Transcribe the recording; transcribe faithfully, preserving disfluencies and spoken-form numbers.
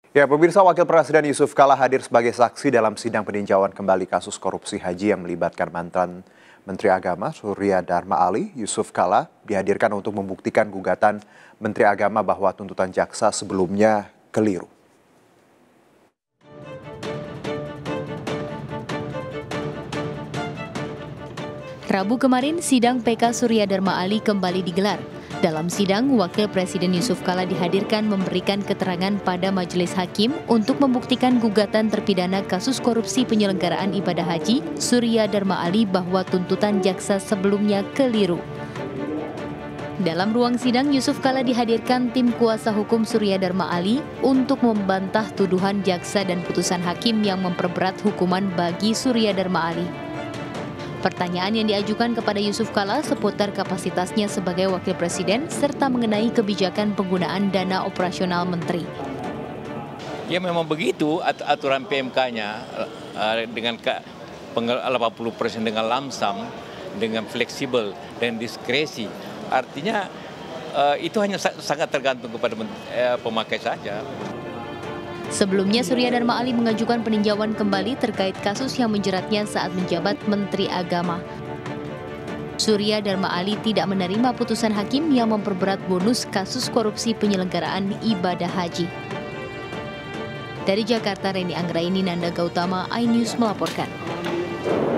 Ya, pemirsa, Wakil Presiden Yusuf Kala hadir sebagai saksi dalam sidang peninjauan kembali kasus korupsi haji yang melibatkan mantan Menteri Agama Surya Dharma Ali. Yusuf Kala dihadirkan untuk membuktikan gugatan Menteri Agama bahwa tuntutan jaksa sebelumnya keliru. Rabu kemarin, sidang P K Surya Dharma Ali kembali digelar. Dalam sidang, Wakil Presiden Yusuf Kala dihadirkan memberikan keterangan pada majelis hakim untuk membuktikan gugatan terpidana kasus korupsi penyelenggaraan ibadah haji Surya Dharma Ali bahwa tuntutan jaksa sebelumnya keliru. Dalam ruang sidang, Yusuf Kala dihadirkan tim kuasa hukum Surya Dharma Ali untuk membantah tuduhan jaksa dan putusan hakim yang memperberat hukuman bagi Surya Dharma Ali. Pertanyaan yang diajukan kepada Yusuf Kala seputar kapasitasnya sebagai wakil presiden serta mengenai kebijakan penggunaan dana operasional menteri. Ya memang begitu aturan P M K-nya dengan delapan puluh persen dengan lamsam, dengan fleksibel dan diskresi. Artinya itu hanya sangat tergantung kepada pemakai saja. Sebelumnya, Surya Dharma Ali mengajukan peninjauan kembali terkait kasus yang menjeratnya saat menjabat Menteri Agama. Surya Dharma Ali tidak menerima putusan hakim yang memperberat bonus kasus korupsi penyelenggaraan ibadah haji. Dari Jakarta, Reni Anggraini Nanda Gautama, iNews melaporkan.